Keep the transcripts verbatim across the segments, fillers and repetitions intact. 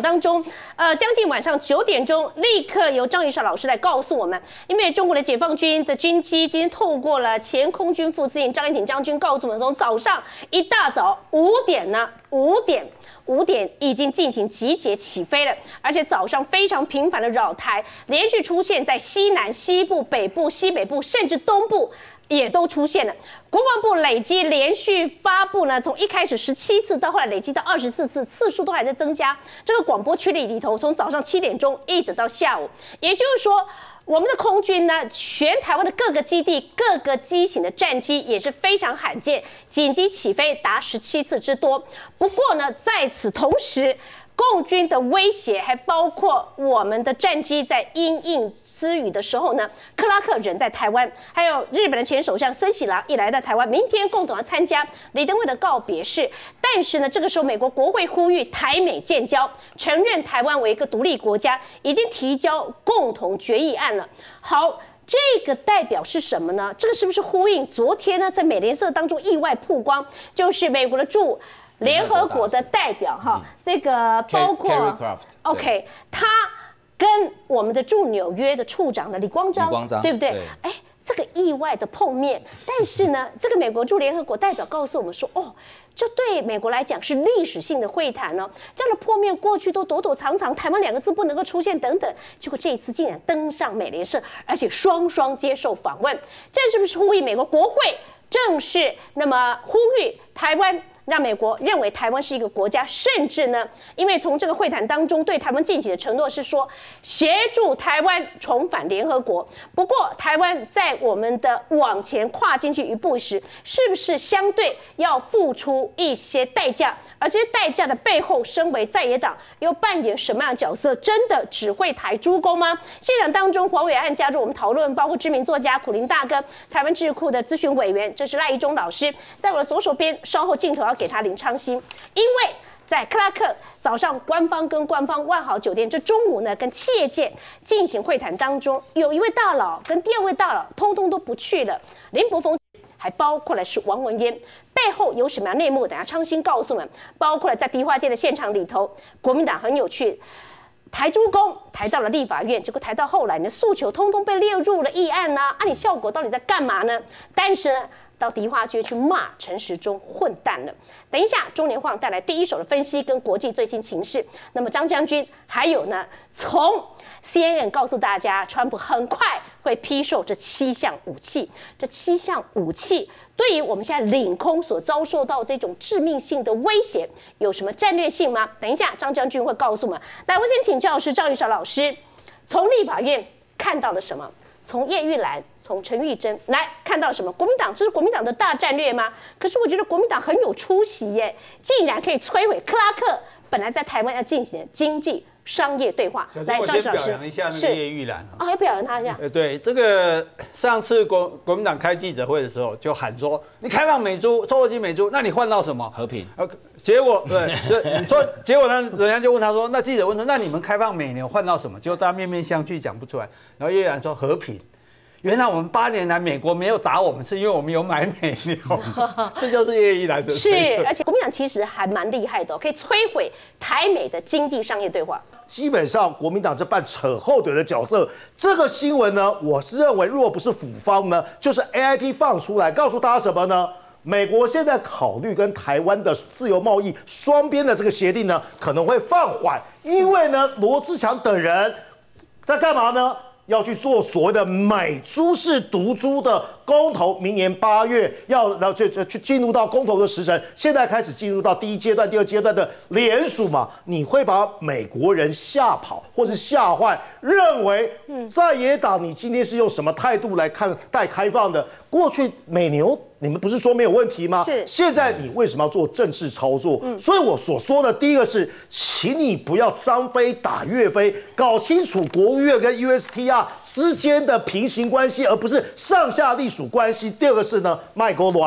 当中，呃，将近晚上九点钟，立刻由张宇韶老师来告诉我们，因为中国的解放军的军机今天透过了前空军副司令张延廷将军告诉我们，从早上一大早五点呢，五点。五点已经进行集结起飞了，而且早上非常频繁的扰台，连续出现在西南、西部、北部、西北部，甚至东部也都出现了。国防部累计连续发布呢，从一开始十七次到后来累计到二十四次，次数都还在增加。这个广播区里里头，从早上七点钟一直到下午，也就是说。我们的空军呢，全台湾的各个基地、各个机型的战机也是非常罕见，紧急起飞达十七次之多。不过呢，在此同时，共军的威胁还包括我们的战机在因应之语的时候呢，克拉克人在台湾，还有日本的前首相森喜朗也来到台湾，明天共同要参加李登辉的告别式。但是呢，这个时候美国国会呼吁台美建交，承认台湾为一个独立国家，已经提交共同决议案了。好。这个代表是什么呢？这个是不是呼应昨天呢，在美联社当中意外曝光，就是美国的驻联合国的代表哈，这个包括 OK， 他跟我们的驻纽约的处长的李光章，对不对？哎，这个意外的碰面，但是呢，这个美国驻联合国代表告诉我们说，哦。这对美国来讲是历史性的会谈呢，这样的破面过去都躲躲藏藏，台湾两个字不能够出现等等，结果这一次竟然登上美联社，而且双双接受访问，这是不是呼吁美国国会正式那么呼吁台湾？让美国认为台湾是一个国家，甚至呢，因为从这个会谈当中对台湾进行的承诺是说协助台湾重返联合国。不过，台湾在我们的往前跨进去一步时，是不是相对要付出一些代价？而这些代价的背后，身为在野党又扮演什么样的角色？真的只会台诸公吗？现场当中，黄伟汉加入我们讨论，包括知名作家苦苓大哥、台湾智库的咨询委员，这是赖一中老师，在我的左手边，稍后镜头要给他林昌兴，因为在克拉克早上，官方跟官方万豪酒店，这中午呢跟企业界进行会谈当中，有一位大佬跟第二位大佬通通都不去了，林柏峰还包括了是王文渊，背后有什么样内幕？等下昌兴告诉我们。包括了在迪化街的现场里头，国民党很有趣。台诸公抬到了立法院，结果抬到后来呢，诉求通通被列入了议案呢、啊，啊，你效果到底在干嘛呢？但是呢，到迪化街去骂陈时中混蛋了。等一下，中年晃带来第一手的分析跟国际最新情势。那么张将军还有呢，从 C N N 告诉大家，川普很快会批售这七项武器，这七项武器。对于我们现在领空所遭受到这种致命性的威胁，有什么战略性吗？等一下，张将军会告诉我们。来，我先请教的是赵玉韶老师，从立法院看到了什么？从叶玉兰，从陈玉珍来看到了什么？国民党这是国民党的大战略吗？可是我觉得国民党很有出息耶，竟然可以摧毁克拉克本来在台湾要进行的经济商业对话。来，赵老师， 表扬一下那个叶玉兰啊，要表扬他一下。 呃，对，这个上次国国民党开记者会的时候就喊说，你开放美猪，收获进美猪，那你换到什么？ 和平。 呃，结果对，这你说，结果呢，人家就问他说，那记者问说，那你们开放美牛换到什么？结果大家面面相觑，讲不出来。然后叶玉兰说和平。原来我们八年来美国没有打我们，是因为我们有买美牛，这就是叶玉兰的推测。 是，而且国民党其实还蛮厉害的、哦，可以摧毁台美的经济商业对话。 基本上国民党这扮扯后腿的角色，这个新闻呢，我是认为，如果不是府方呢，就是 A I T 放出来告诉大家什么呢？美国现在考虑跟台湾的自由贸易双边的这个协定呢，可能会放缓，因为呢，罗志强等人在干嘛呢？要去做所谓的美猪式毒株的公投，明年八月要然后去去进入到公投的时程，现在开始进入到第一阶段、第二阶段的联署嘛，你会把美国人吓跑或是吓坏，认为在野党你今天是用什么态度来看待开放的？过去美牛你们不是说没有问题吗？ 是， 现在你为什么要做政治操作？嗯、所以我所说的第一个是，请你不要张飞打岳飞，搞清楚国务院跟 U S T R 之间的平行关系，而不是上下隶属关系。第二个是呢，卖国乱啊。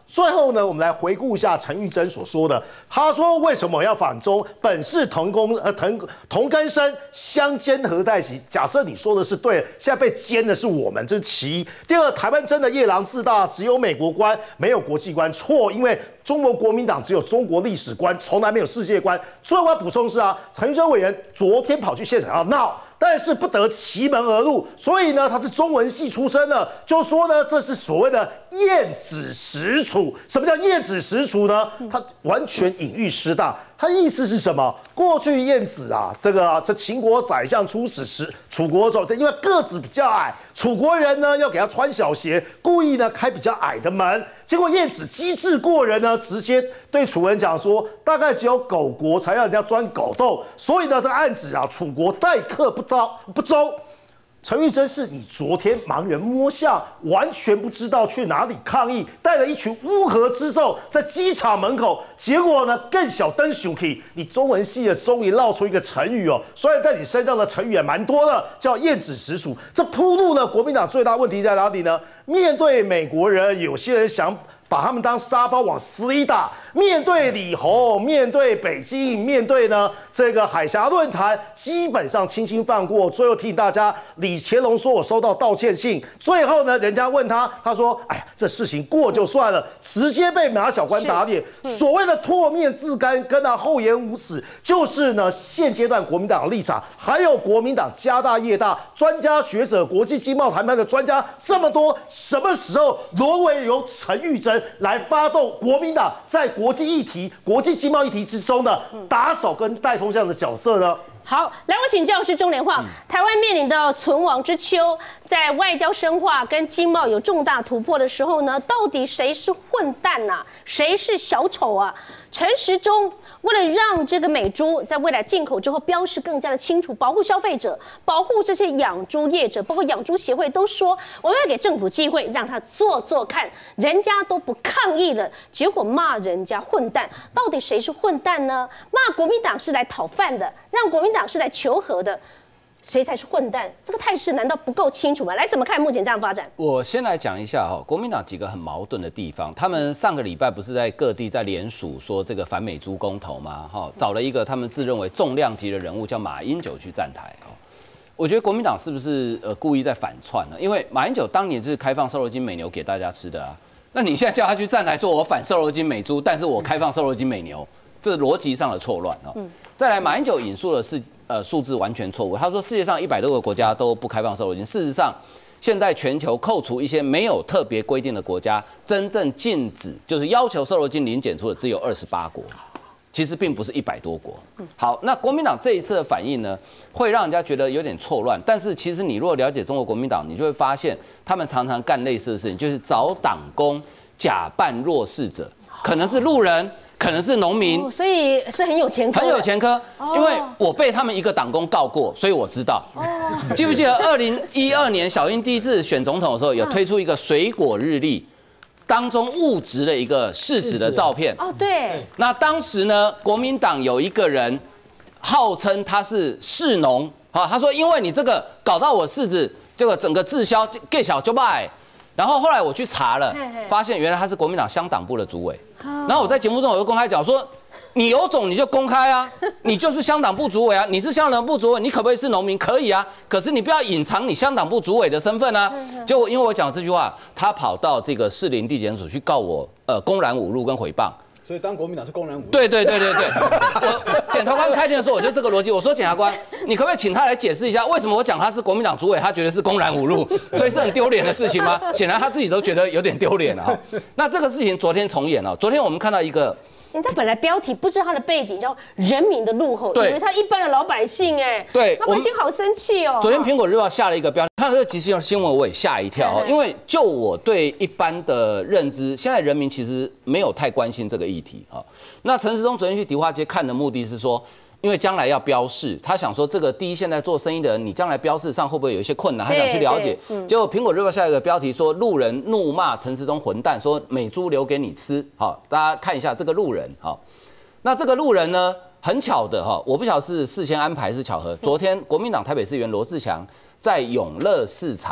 最后呢，我们来回顾一下陈玉珍所说的。他说：“为什么要反中？本是同工呃同同根生，相煎何太急。”假设你说的是对，现在被奸的是我们，这是其一。第二，台湾真的夜郎自大，只有美国观，没有国际观。错，因为中国国民党只有中国历史观，从来没有世界观。最后我要补充是啊，陈玉珍委员昨天跑去现场要闹。但是不得其门而入，所以呢，他是中文系出身的，就说呢，这是所谓的晏子实楚。什么叫晏子实楚呢？他完全隐喻失当。他意思是什么？过去晏子啊，这个、啊、这秦国宰相出使时，楚国的时候，因为个子比较矮，楚国人呢要给他穿小鞋，故意呢开比较矮的门。结果晏子机智过人呢，直接对楚人讲说，大概只有狗国才让人家钻狗洞，所以呢，这个暗指啊，楚国待客不招不周。陈玉珍是你昨天盲人摸象，完全不知道去哪里抗议，带了一群乌合之众在机场门口，结果呢更小灯熊气，你中文系的终于闹出一个成语哦，虽然在你身上的成语也蛮多的，叫晏子实楚。这铺路呢，国民党最大问题在哪里呢？面对美国人，有些人想把他们当沙包往死里打。面对李侯，面对北京，面对呢这个海峡论坛，基本上轻轻放过。最后提醒大家，李乾隆说我收到道歉信，最后呢，人家问他，他说：“哎呀，这事情过就算了。”直接被马小关打脸。所谓的唾面自干，跟他厚颜无耻，就是呢现阶段国民党的立场，还有国民党家大业大，专家学者、国际经贸谈判的专家这么多，什么时候沦为由陈玉珍来发动国民党在国际议题、国际经贸议题之中的打手跟带风向的角色呢？ 好，来我请教是钟连晃，台湾面临的存亡之秋，在外交深化跟经贸有重大突破的时候呢，到底谁是混蛋呐、啊？谁是小丑啊？陈时中为了让这个美猪在未来进口之后标示更加的清楚，保护消费者，保护这些养猪业者，包括养猪协会都说我们要给政府机会，让他做做看，人家都不抗议了，结果骂人家混蛋，到底谁是混蛋呢？骂国民党是来讨饭的，让国民党是来求和的。谁才是混蛋？这个态势难道不够清楚吗？来，怎么看目前这样发展？ 我先来讲一下哈，国民党几个很矛盾的地方。他们上个礼拜不是在各地在联署说这个反美猪公投吗？哈，找了一个他们自认为重量级的人物叫马英九去站台。我觉得国民党是不是呃故意在反串呢？因为马英九当年就是开放瘦肉精美牛给大家吃的啊。那你现在叫他去站台说我反瘦肉精美猪，但是我开放瘦肉精美牛，这是逻辑上的错乱哦。再来，马英九引述的是。呃，数字完全错误。他说世界上一百多个国家都不开放瘦肉精，事实上，现在全球扣除一些没有特别规定的国家，真正禁止就是要求瘦肉精零检出的只有二十八国，其实并不是一百多国。好，那国民党这一次的反应呢，会让人家觉得有点错乱。但是其实你如果了解中国国民党，你就会发现他们常常干类似的事情，就是找党工假扮弱势者，可能是路人。可能是农民、 哦，所以是很有前科， 很有前科。哦、因为我被他们一个党工告过，所以我知道。哦、记不记得二零一二年小英第一次选总统的时候，有推出一个水果日历，当中误植了一个柿子的照片。 哦，对。 那当时呢，国民党有一个人号称他是柿农，啊，他说因为你这个搞到我柿子，这个整个滞销，给小就卖。然后后来我去查了，发现原来他是国民党乡党部的主委。然后我在节目中我就公开讲说，你有种你就公开啊，你就是乡党部主委啊，你是乡党部主委，你可不可以是农民？可以啊，可是你不要隐藏你乡党部主委的身份啊。结果因为我讲这句话，他跑到这个士林地检署去告我，呃，公然侮辱跟诽谤。 所以当国民党是公然侮辱。 对对对对对，我检察官开庭的时候，我就这个逻辑，我说检察官，你可不可以请他来解释一下，为什么我讲他是国民党主委，他觉得是公然侮辱，所以是很丢脸的事情吗？显然他自己都觉得有点丢脸啊。那这个事情昨天重演了，昨天我们看到一个。 人家本来标题不知道他的背景叫人民的怒吼，以为他一般的老百姓哎， 对， 老百姓好生气哦。 昨天苹果日报下了一个标题，看到这个即时新闻我也吓一跳，因为就我对一般的认知，现在人民其实没有太关心这个议题啊。那陈时中昨天去迪化街看的目的是说，因为将来要标示，他想说这个第一现在做生意的人，你将来标示上会不会有一些困难，他想去了解。嗯、结果苹果日报下一个标题说，路人怒骂陈时中混蛋，说美猪留给你吃。好，大家看一下这个路人。好，那这个路人呢，很巧的哈，我不晓得是事先安排是巧合。昨天国民党台北市议员罗志强在永乐市场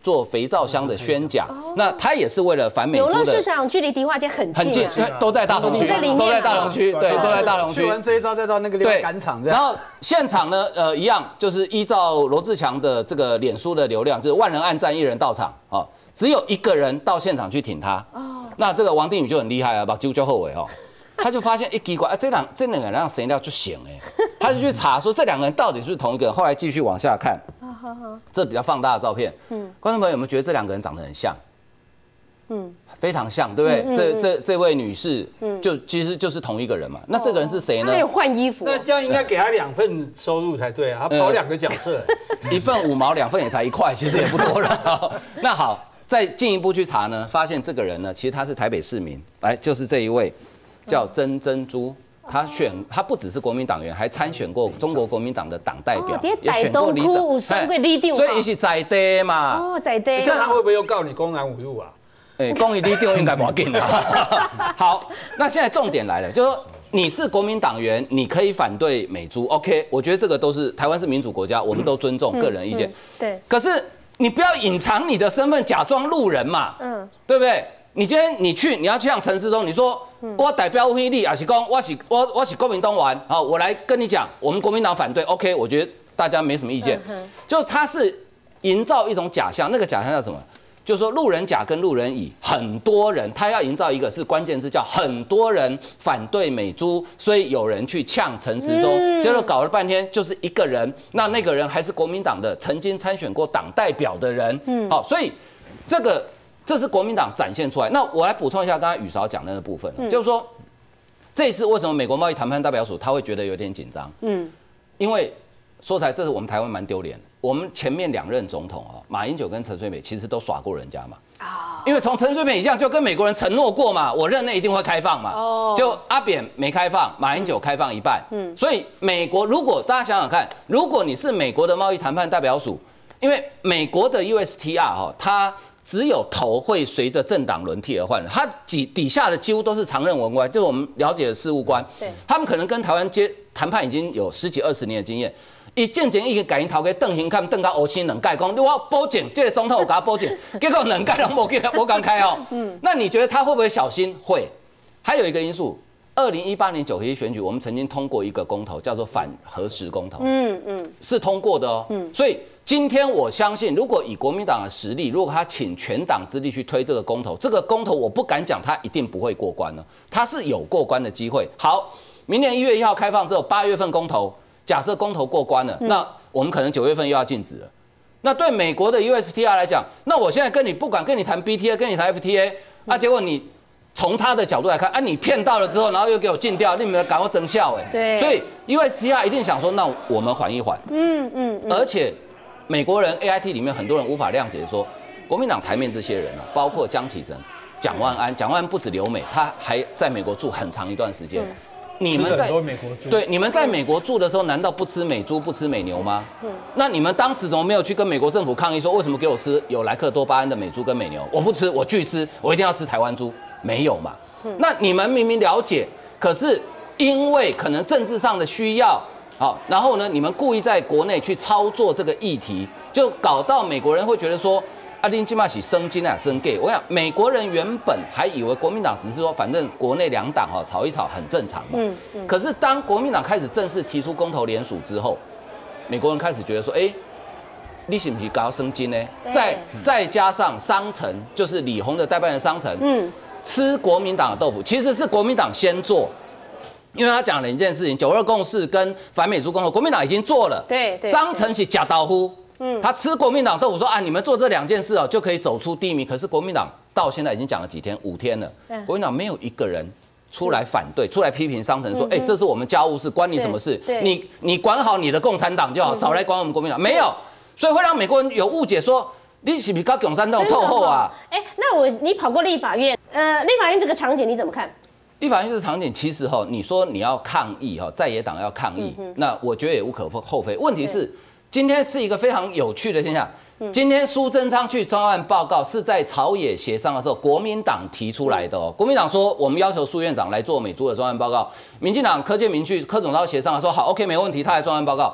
做肥皂箱的宣讲，那他也是为了反美猪的。 永乐市场距离迪化街很近， 很近，都在大同区，都在大同区，对，都在大同区。 去完这一招，再到那个地方赶场这样。 然后现场呢，呃，一样就是依照罗志强的这个脸书的流量，就是万人按赞，一人到场，哦，只有一个人到现场去挺他。哦，那这个王定宇就很厉害啊，把揪揪后尾哦。他就发现一奇怪，啊，这两这两个人让谁料就行哎，他就去查说这两个人到底是不是同一个人。后来继续往下看，这比较放大的照片，嗯，观众朋友有没有觉得这两个人长得很像？嗯，非常像，对不对？嗯嗯、这这这位女士，嗯，就其实就是同一个人嘛。那这个人是谁呢？ 他有换衣服， 那这样应该给他两份收入才对啊，他跑两个角色， 一份五毛，两份也才一块，其实也不多了。那好，再进一步去查呢，发现这个人呢，其实他是台北市民，来就是这一位。叫曾珍珠，他选他不只是国民党员，还参选过中国国民党的党代表， 也选过里长， 所以一起在地嘛。 哦，在地。 这样他会不会又告你公然侮辱啊？ 哎，公益里长应该不要紧啦。好，那现在重点来了，就是说你是国民党员，你可以反对美猪 ，OK？ 我觉得这个都是台湾是民主国家，我们都尊重个人意见。 对。 可是你不要隐藏你的身份，假装路人嘛，嗯，对不对？你今天你去，你要去像陈时中，你说我代表非利，还是讲我是我我是国民党员，好，我来跟你讲，我们国民党反对 ，OK？ 我觉得大家没什么意见。就他是营造一种假象，那个假象叫什么？就是说路人甲跟路人乙，很多人他要营造一个是关键字，叫很多人反对美猪，所以有人去呛陈时中，结果搞了半天就是一个人，那那个人还是国民党的曾经参选过党代表的人，好，所以这个。这是国民党展现出来。那我来补充一下刚才宇韶讲的那个部分，嗯、就是说，这一次为什么美国贸易谈判代表署他会觉得有点紧张？嗯，因为说起来，这是我们台湾蛮丢脸的。我们前面两任总统啊，马英九跟陈水扁其实都耍过人家嘛。啊，因为从陈水扁一样就跟美国人承诺过嘛，我任内一定会开放嘛。哦，就阿扁没开放，马英九开放一半。嗯，所以美国如果大家想想看，如果你是美国的贸易谈判代表署，因为美国的 U S T R 哈，它只有头会随着政党轮替而换，他底底下的几乎都是常任文官，就是我们了解的事务官。对，他们可能跟台湾接谈判已经有十几二十年的经验。一渐渐一个改名头给邓行看邓到欧青冷盖讲，你我报警，这个总统我给他报警，结果冷盖人我给我敢开哦。嗯，那你觉得他会不会小心？会。还有一个因素，二零一八年九合一选举，我们曾经通过一个公投，叫做反核食公投。嗯嗯，是通过的哦。嗯，所以。今天我相信，如果以国民党的实力，如果他请全党之力去推这个公投，这个公投我不敢讲他一定不会过关呢，他是有过关的机会。好，明年一月一号开放之后，八月份公投，假设公投过关了，那我们可能九月份又要禁止了。那对美国的 U S T R 来讲，那我现在跟你不管跟你谈 B T A， 跟你谈 F T A， 啊，结果你从他的角度来看，啊，你骗到了之后，然后又给我禁掉，你们赶快增效哎。对，所以 U S T R 一定想说，那我们缓一缓。嗯嗯，而且。美国人 A I T 里面很多人无法谅解说，国民党台面这些人啊，包括江启臣、蒋万安，蒋万安不止留美，他还在美国住很长一段时间。嗯、你们在美国住，对，你们在美国住的时候，难道不吃美猪、不吃美牛吗？嗯、那你们当时怎么没有去跟美国政府抗议说，为什么给我吃有莱克多巴胺的美猪跟美牛？我不吃，我拒吃，我一定要吃台湾猪？没有嘛？嗯、那你们明明了解，可是因为可能政治上的需要。好，然后呢，你们故意在国内去操作这个议题，就搞到美国人会觉得说，啊，你今嘛是生金啊，生 gay。我想美国人原本还以为国民党只是说，反正国内两党哈吵一吵很正常嘛。嗯嗯。可是当国民党开始正式提出公投联署之后，美国人开始觉得说，哎，你是不是搞生金呢？再再加上商城，就是李鸿的代办人商城，嗯，吃国民党的豆腐，其实是国民党先做。因为他讲了一件事情，九二共识跟反美猪公投，国民党已经做了，对，商城是假刀呼，嗯，他吃国民党豆腐说啊，你们做这两件事哦，就可以走出第一名。可是国民党到现在已经讲了几天，五天了，嗯、国民党没有一个人出来反对，出来批评商城说，哎、嗯欸，这是我们家务事，关你什么事？你你管好你的共产党就好，少来管我们国民党。没有，所以会让美国人有误解说。你是不是跟共产党透后啊？ 哎、欸，那我你跑过立法院，呃，立法院这个场景你怎么看？ 立法院这个场景，其实哈，你说你要抗议哈，在野党要抗议，嗯、那我觉得也无可厚非。问题是，今天是一个非常有趣的现象。嗯、今天苏贞昌去专案报告是在朝野协商的时候，国民党提出来的哦。国民党说我们要求苏院长来做美猪的专案报告，民进党柯建铭去柯总召协商说好 ，OK 没问题，他来专案报告。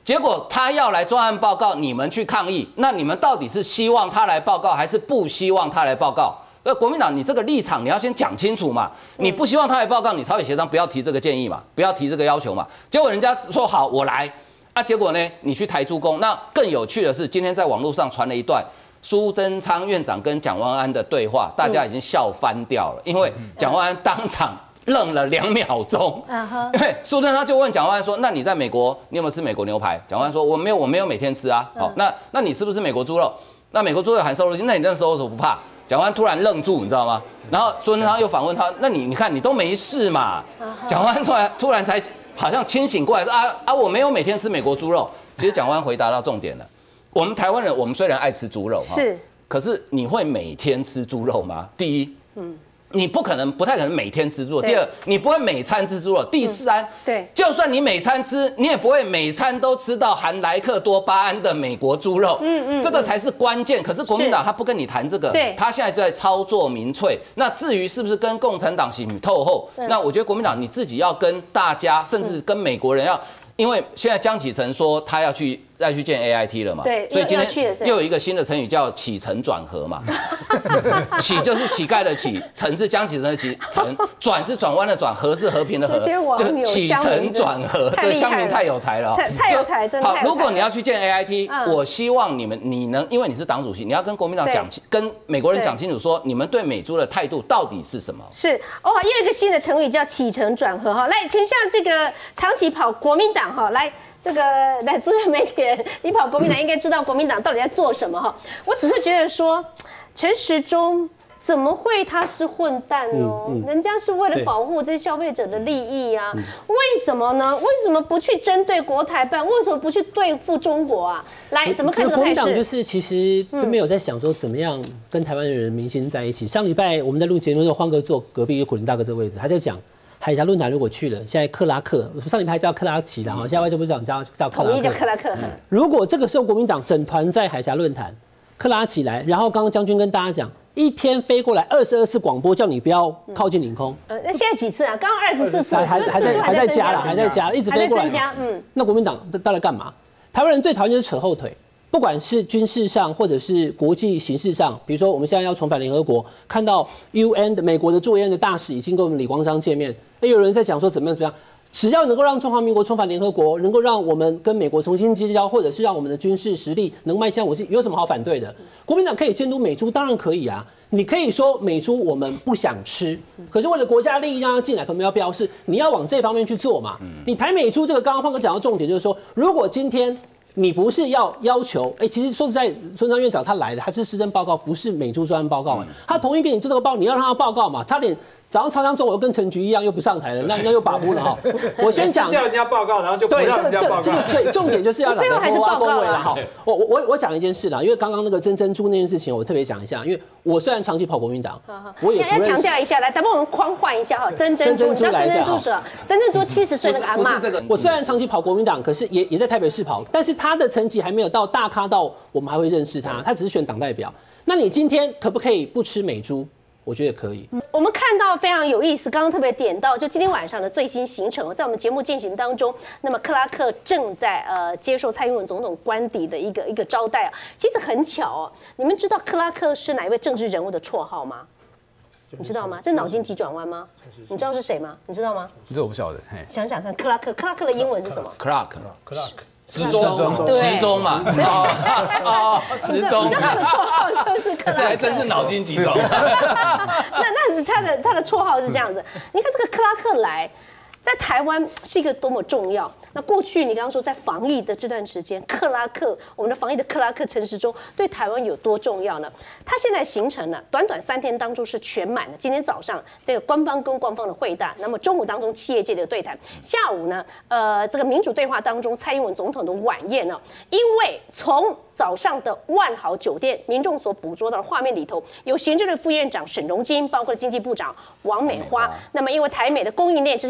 结果他要来专案报告，你们去抗议，那你们到底是希望他来报告，还是不希望他来报告？那国民党，你这个立场你要先讲清楚嘛。你不希望他来报告，你朝野协商不要提这个建议嘛，不要提这个要求嘛。结果人家说好，我来啊，结果呢，你去台诸公。那更有趣的是，今天在网络上传了一段苏贞昌院长跟蒋万安的对话，大家已经笑翻掉了，因为蒋万安当场愣了两秒钟，因为苏贞昌就问蒋万安说：“那你在美国，你有没有吃美国牛排？”蒋万安说：“我没有，我没有每天吃啊。”好，那那你是不是美国猪肉？那美国猪肉含瘦肉精，那你那时候为什么不怕？蒋万安突然愣住，你知道吗？然后苏贞昌又反问他：“那你你看你都没事嘛？”蒋万安突然突然才好像清醒过来说：“啊啊，我没有每天吃美国猪肉。”其实蒋万安回答到重点了。我们台湾人，我们虽然爱吃猪肉哈， 是， 可是你会每天吃猪肉吗？第一，嗯。你不可能，不太可能每天吃猪肉。第二，你不会每餐吃猪肉。第三，嗯、 对， 就算你每餐吃，你也不会每餐都吃到含莱克多巴胺的美国猪肉。嗯嗯，这个才是关键。可是国民党他不跟你谈这个， 对， 他现在就在操作民粹。那至于是不是跟共产党洗透后，那我觉得国民党你自己要跟大家，甚至跟美国人要。因为现在江启臣说他要去再去见 A I T 了嘛， 对， 所以今天又有一个新的成语叫起承转合嘛。起就是乞丐的乞，承是江启臣的乞，承转是转弯的转，合是和平的和，就起承转合。对，乡民太有才了， 太有才，真的。 好，如果你要去见 A I T， 我希望你们你能，因为你是党主席，你要跟国民党讲，跟美国人讲清楚，说你们对美猪的态度到底是什么？ 是哦，又有一个新的成语叫起承转合哈。来，请向这个长期跑国民党。好，来这个来资深媒体人，你跑国民党应该知道国民党到底在做什么哈。我只是觉得说，陈时中怎么会他是混蛋哦？嗯嗯、人家是为了保护这些消费者的利益啊，为什么呢？为什么不去针对国台办？为什么不去对付中国啊？来，怎么看这个态势？ 国民党就是其实都没有在想说怎么样跟台湾的人民心在一起。上礼拜我们在录节目的时候，欢哥坐隔壁有古林大哥这个位置，他在讲。海峡论坛如果去了，现在克拉克，上礼拜叫克拉奇了哈，现在外交部长叫叫克拉克。 统一叫克拉克。 如果这个时候国民党整团在海峡论坛，克拉起来，然后刚刚将军跟大家讲，一天飞过来二十二次广播，叫你不要靠近领空。 呃，那现在几次啊？刚刚二十四次， 还还在还在加了，还在加了，一直飞过来。 嗯。 那国民党到底干嘛？台湾人最讨厌就是扯后腿。不管是军事上或者是国际形势上，比如说我们现在要重返联合国，看到 U N 的美国的驻 U N 的大使已经跟我们李光章见面，也有人在讲说怎么样怎么样，只要能够让中华民国重返联合国，能够让我们跟美国重新结交，或者是让我们的军事实力能迈向，我是有什么好反对的？国民党可以监督美猪，当然可以啊。你可以说美猪我们不想吃，可是为了国家利益让它进来，可能要标示你要往这方面去做嘛。你台美猪这个，刚刚方哥讲到重点就是说，如果今天你不是要要求，哎、欸，其实说实在，孙昌院长他来的，他是施政报告，不是美猪专案报告、嗯、他同意给你做这个报，你要让他报告嘛，差点早上常常中午跟陈菊一样又不上台了，那人家又把呼了哈。我先讲， 叫人家报告，然后就不让人家报告。 对，这个这这个重点就是要最后还是报告了。 好，我我我讲一件事啦，因为刚刚那个真珍珠那件事情，我特别讲一下，因为我虽然长期跑国民党，我也要强调一下，来，咱们我们框换一下哈，真珍珠，你知道真珍珠是真珍珠七十岁那个阿嬷， 不是这个。 我虽然长期跑国民党，可是也也在台北市跑，但是他的层级还没有到大咖到我们还会认识他，他只是选党代表。那你今天可不可以不吃美猪？我觉得可以。 我们看到非常有意思，刚刚特别点到，就今天晚上的最新行程，在我们节目进行当中，那么克拉克正在呃接受蔡英文总统官邸的一个一个招待啊。其实很巧哦，你们知道克拉克是哪一位政治人物的绰号吗？你知道吗？这脑筋急转弯吗？你知道是谁吗？你知道吗？ 这我不晓得。 想想看，克拉克，克拉克的英文是什么 ？Clark，Clark。时钟， 时钟嘛，哦，时钟， 你知道他的绰号就是克拉克， 这还真是脑筋急转弯。 那那是他的他的绰号是这样子。你看这个克拉克来，在台湾是一个多么重要。那过去你刚刚说在防疫的这段时间，克拉克我们的防疫的克拉克陈时中对台湾有多重要呢？他现在行程呢，短短三天当中是全满的。今天早上这个官方跟官方的会谈，那么中午当中企业界的对谈，下午呢，呃，这个民主对话当中蔡英文总统的晚宴呢，因为从早上的万豪酒店民众所捕捉到的画面里头，有行政院副院长沈荣金，包括经济部长王美花。那么因为台美的供应链这些贸易的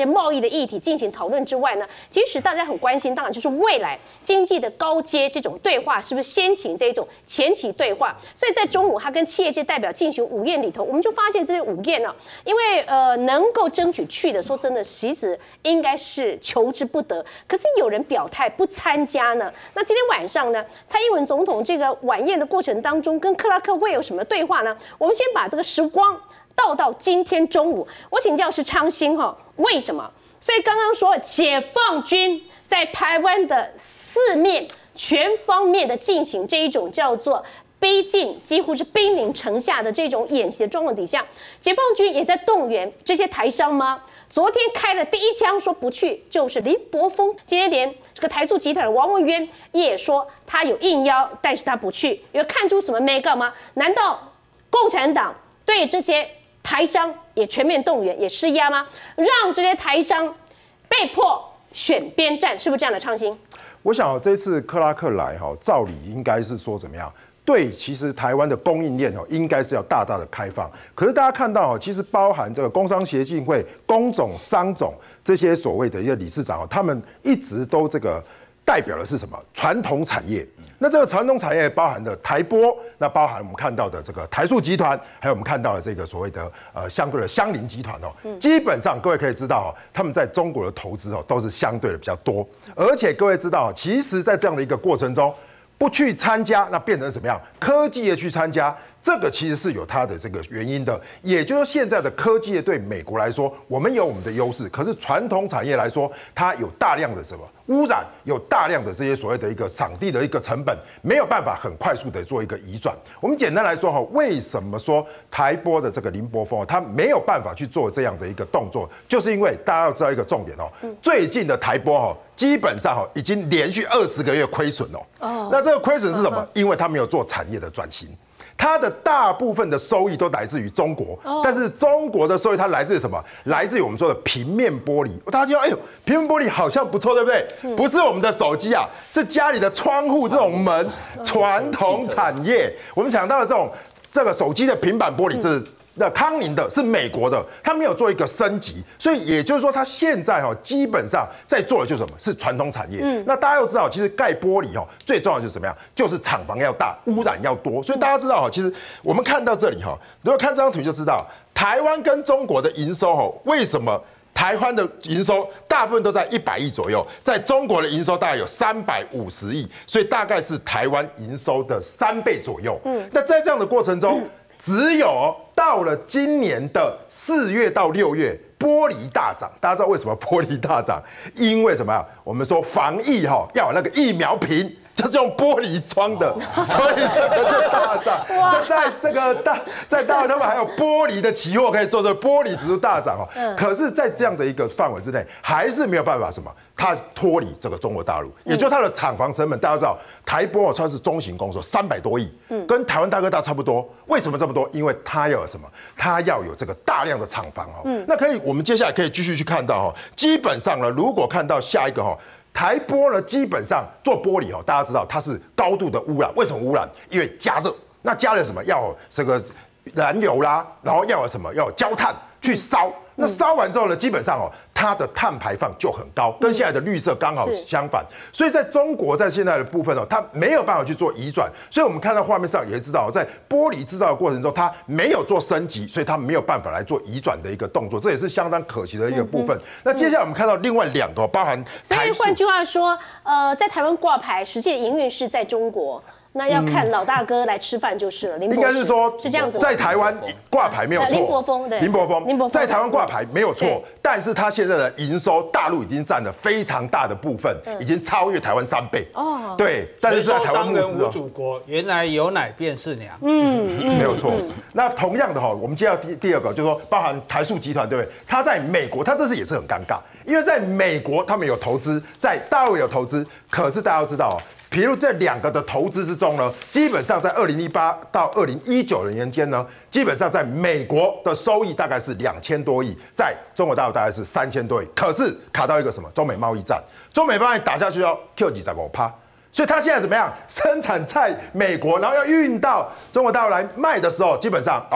的议题进行讨论之外呢，其实大家很关心，当然就是未来经济的高阶这种对话是不是先行这种前期对话。所以在中午他跟企业界代表进行午宴里头，我们就发现这些午宴呢，因为呃能够争取去的，说真的，其实应该是求之不得。可是有人表态不参加呢。那今天晚上呢，蔡英文总统这个晚宴的过程当中，跟克拉克会有什么对话呢？我们先把这个时光倒到今天中午，我请教是昌兴哈，为什么？所以刚刚说解放军在台湾的四面全方面的进行这一种叫做逼近，几乎是兵临城下的这种演习的状况底下，解放军也在动员这些台商吗？昨天开了第一枪，说不去就是林柏峰。今天连这个台塑集团的王文渊也说他有应邀，但是他不去，有看出什么没干吗？难道共产党对这些台商也全面动员，也施压吗？让这些台商被迫选边站，是不是这样的？昌兴， 我想这次克拉克来哈，照理应该是说怎么样？对，其实台湾的供应链哦，应该是要大大的开放。可是大家看到哦，其实包含这个工商协进会、工总、商总这些所谓的一个理事长哦，他们一直都这个代表的是什么？传统产业。那这个传统产业包含的台玻，那包含我们看到的这个台塑集团，还有我们看到的这个所谓的呃相对的相邻集团哦，基本上各位可以知道哦，他们在中国的投资哦都是相对的比较多，而且各位知道，其实在这样的一个过程中。不去参加，那变成什么样？科技业去参加，这个其实是有它的这个原因的。也就是现在的科技业对美国来说，我们有我们的优势，可是传统产业来说，它有大量的什么污染，有大量的这些所谓的一个场地的一个成本，没有办法很快速的做一个移转。我们简单来说哈，为什么说台玻的这个林柏峰他没有办法去做这样的一个动作，就是因为大家要知道一个重点哦，最近的台玻哈。基本上哈已经连续二十个月亏损哦。哦，那这个亏损是什么？因为它没有做产业的转型，它的大部分的收益都来自于中国，哦、但是中国的收益它来自于什么？来自于我们说的平面玻璃。大家就说，哎呦，平面玻璃好像不错，对不对？嗯、不是我们的手机啊，是家里的窗户这种门，传统产业。我们讲到的这种这个手机的平板玻璃，这是。那康宁的是美国的，他没有做一个升级，所以也就是说，他现在哈基本上在做的就是什么？是传统产业。嗯，那大家要知道，其实盖玻璃哈最重要的就是怎么样？就是厂房要大，污染要多。所以大家知道哈，其实我们看到这里哈，如果看这张图就知道，台湾跟中国的营收哈，为什么台湾的营收大部分都在一百亿左右，在中国的营收大概有三百五十亿，所以大概是台湾营收的三倍左右。嗯，那在这样的过程中。嗯只有到了今年的四月到六月，玻璃大涨。大家知道为什么玻璃大涨？因为什么呀？我们说防疫哈要有那个疫苗瓶。就是用玻璃装的，所以这个就大涨。在在这个大在大陆，他们还有玻璃的期货可以做，这玻璃指数大涨哦。可是，在这样的一个范围之内，还是没有办法什么，它脱离这个中国大陆，也就它的厂房成本，大家知道，台玻它是中型公司，三百多亿，跟台湾大哥大差不多。为什么这么多？因为它要有什么？它要有这个大量的厂房哦。那可以，我们接下来可以继续去看到哈，基本上呢，如果看到下一个哈。台玻呢，基本上做玻璃哦，大家知道它是高度的污染。为什么污染？因为加热。那加热什么？要有这个燃油啦，然后要有什么？要有焦炭去烧。那烧完之后呢，基本上哦，它的碳排放就很高，跟现在的绿色刚好相反。所以在中国在现在的部分哦，它没有办法去做移转。所以我们看到画面上也知道，在玻璃制造的过程中，它没有做升级，所以它没有办法来做移转的一个动作，这也是相当可惜的一个部分。那接下来我们看到另外两个，包含所以换句话说，呃，在台湾挂牌，实际的营运是在中国。那要看老大哥来吃饭就是了。 应该是说是这样子， 在台湾挂牌没有错。 林柏峰对， 林柏峰在台湾挂牌没有错，但是他现在的营收大陆已经占了非常大的部分，已经超越台湾三倍。哦，对，但是在台湾募资无祖国，原来有奶便是娘。 嗯，没有错。那同样的哈，我们接到第第二个，就是说包含台塑集团，对不对？他在美国，他这次也是很尴尬，因为在美国他们有投资，在大陆有投资，可是大家要知道哦。比如这两个的投资之中呢，基本上在二零一八到二零一九的年间呢，基本上在美国的收益大概是两千多亿，在中国大陆大概是三千多亿。可是卡到一个什么中美贸易战，中美贸易打下去要 Q 几十五趴，所以它现在怎么样？生产在美国，然后要运到中国大陆来卖的时候，基本上啊。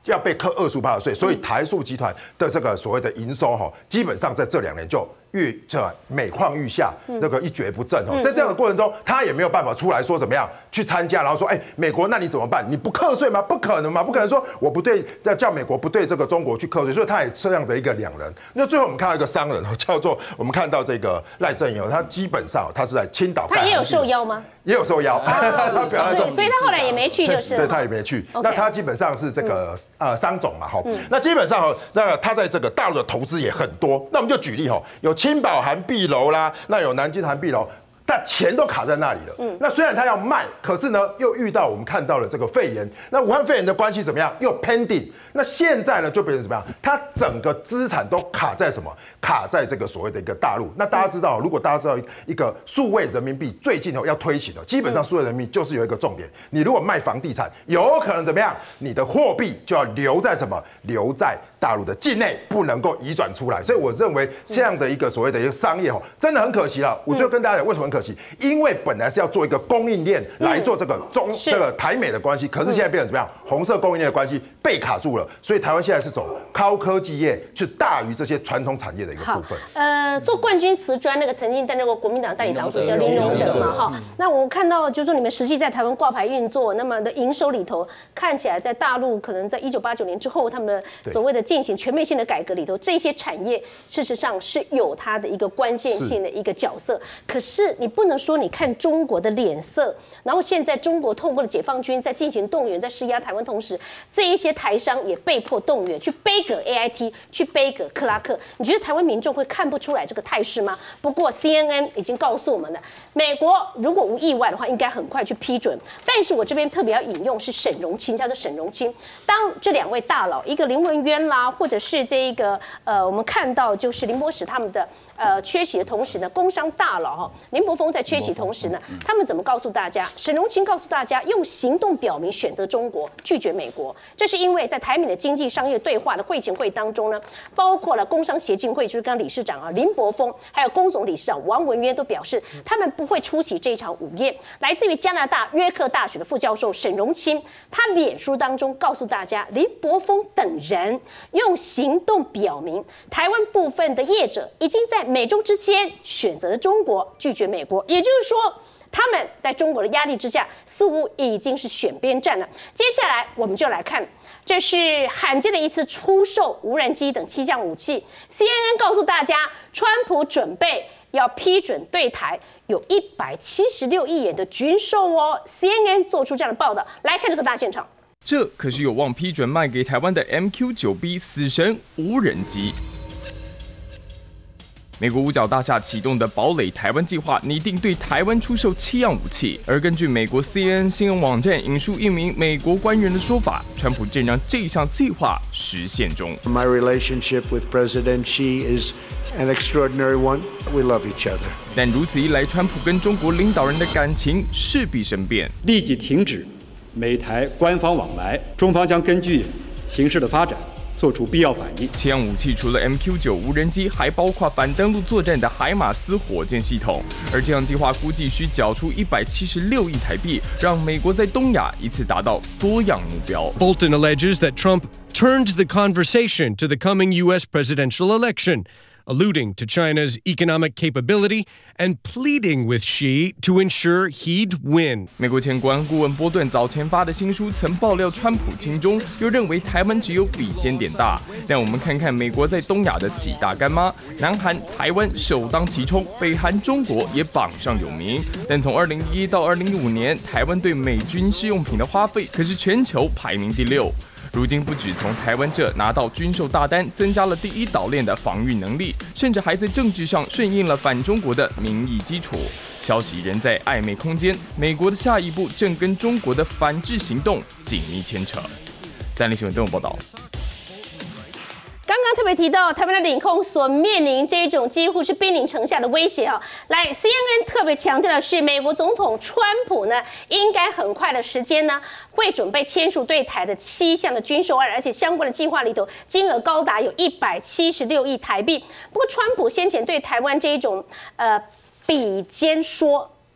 要被课二十五趴的税，所以台塑集团的这个所谓的营收哈，基本上在这两年就越这每况愈下，那个一蹶不振哦。在这样的过程中，他也没有办法出来说怎么样去参加，然后说，哎，美国那你怎么办？你不课税吗？不可能嘛，不可能说我不对，要叫美国不对这个中国去课税，所以他也这样的一个两人。那最后我们看到一个商人叫做我们看到这个赖正友，他基本上他是在青岛， 他也有受邀吗？ 也有受邀， 啊、所以所以他后来也没去，就是对他也没去。 Okay. 那他基本上是这个、嗯、呃商总嘛，哈、嗯，那基本上哈，那他在这个大陆的投资也很多。那我们就举例哈，有青岛韩碧楼啦，那有南京韩碧楼。但钱都卡在那里了。嗯，那虽然他要卖，可是呢，又遇到我们看到了这个肺炎。那武汉肺炎的关系怎么样？又 pending。那现在呢，就变成怎么样？他整个资产都卡在什么？卡在这个所谓的一个大陆。那大家知道，如果大家知道一个数位人民币最近哦要推行的，基本上数位人民币就是有一个重点，你如果卖房地产，有可能怎么样？你的货币就要留在什么？留在大陆的境内，不能够移转出来。所以我认为这样的一个所谓的一个商业哦，真的很可惜了。我就跟大家讲，为什么很可惜？因为本来是要做一个供应链来做这个中这个台美的关系，可是现在变成怎么样？红色供应链的关系被卡住了。所以台湾现在是走高科技业，去大于这些传统产业的一个部分。 呃，做冠军瓷砖那个曾经担任过国民党代理党主席林荣德嘛，哈。那我看到就是说你们实际在台湾挂牌运作，那么的营收里头看起来在大陆可能在一九八九年之后，他们的所谓的进行全面性的改革里头，这些产业事实上是有它的一个关键性的一个角色。可是你不能说你看中国的脸色，然后现在中国透过了解放军在进行动员，在施压台湾，同时这一些台商也被迫动员去背革 A I T， 去背革克拉克。你觉得台湾民众会看不出来这个态势吗？不过 C N N 已经告诉我们了，美国如果无意外的话，应该很快去批准。但是我这边特别要引用是沈荣清，叫做沈荣清。当这两位大佬，一个林文渊啦，或者是这一个呃，我们看到就是林博史他们的。呃，缺席的同时呢，工商大佬哈林柏峰在缺席同时呢，他们怎么告诉大家？沈荣清告诉大家，用行动表明选择中国，拒绝美国。这是因为在台美的经济商业对话的会前会当中呢，包括了工商协进会，就是刚刚理事长啊林柏峰，还有工总理事长王文渊都表示，他们不会出席这场午宴。来自于加拿大约克大学的副教授沈荣清，他脸书当中告诉大家，林柏峰等人用行动表明，台湾部分的业者已经在美中之间选择了中国，拒绝美国，也就是说，他们在中国的压力之下，似乎已经是选边站了。接下来我们就来看，这是罕见的一次出售无人机等气象武器。C N N 告诉大家，川普准备要批准对台有一百七十六亿元的军售哦。C N N 做出这样的报道，来看这个大现场。 这可是有望批准卖给台湾的 M Q 九 B 死神无人机。美国五角大厦启动的堡垒台湾计划，拟定对台湾出售七样武器。而根据美国 C N N 新闻网站引述一名美国官员的说法，川普正让这项计划实现中。 My relationship with President Xi is an extraordinary one. We love each other. 但如此一来，川普跟中国领导人的感情势必生变。 立即停止美台官方往来，中方将根据形势的发展做出必要反应。 七样武器除了 M Q 九 无人机，还包括反登陆作战的海马斯火箭系统。而这项计划估计需缴出一百七十六亿台币，让美国在东亚一次达到多样目标。 Bolton alleges that Trump turned the conversation to the coming U S presidential election, alluding to China's economic capability and pleading with Xi to ensure he'd win. 美国前国安顾问波顿早前发的新书曾爆料川普亲中，又认为台湾只有比尖点大。但我们看看美国在东亚的几大干妈，南韩、台湾首当其冲，北韩、中国也榜上有名。但从二零一一到二零一五年，台湾对美军试用品的花费可是全球排名第六。如今不止从台湾这拿到军售大单，增加了第一岛链的防御能力，甚至还在政治上顺应了反中国的民意基础。消息仍在暧昧空间，美国的下一步正跟中国的反制行动紧密牵扯。三立新闻都有报道。 刚刚特别提到台湾的领空所面临这种几乎是兵临城下的威胁啊，来 C N N 特别强调的是，美国总统川普呢，应该很快的时间呢，会准备签署对台的七项的军售案，而且相关的计划里头金额高达有一百七十六亿台币。不过川普先前对台湾这一种呃比肩说。